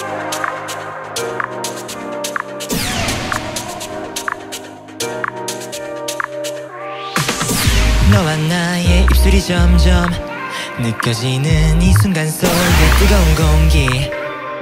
너와 나의 입술이 점점 느껴지는 이 순간 속에 뜨거운 공기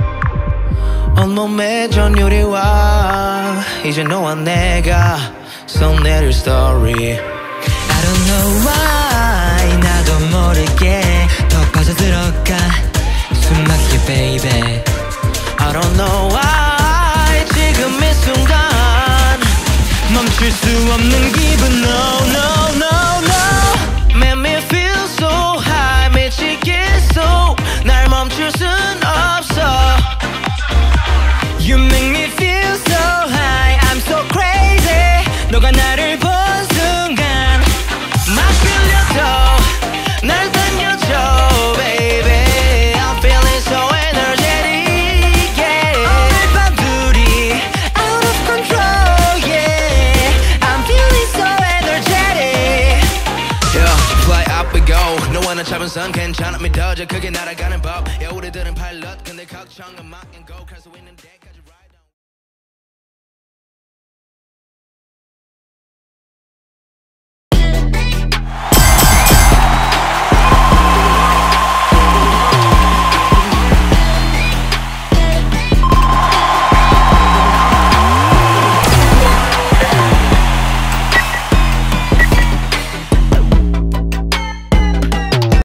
온몸에 전율이와 이제 너와 내가 손 내릴 story I don't know why 나도 모르게 더 빠져들어가 숨막히게 baby I don't know why 지금 이 순간 멈출 수 없는 기분 No no no no Make me feel so high 미치겠어 날 멈출 순 없어 You make me feel so high I'm so crazy 너가 나를 본 순간 막 끌려도 날 당겨줘 baby I'm feeling so energetic yeah 오늘 밤 둘이 out of control yeah I'm feeling so energetic Yeah fly up we go 너와는 잡은 선 괜찮아 믿어져 그게 날아가는 법 Yeah 우리들은 파일럿 근데 걱정은 막 and go 갈 수 있는데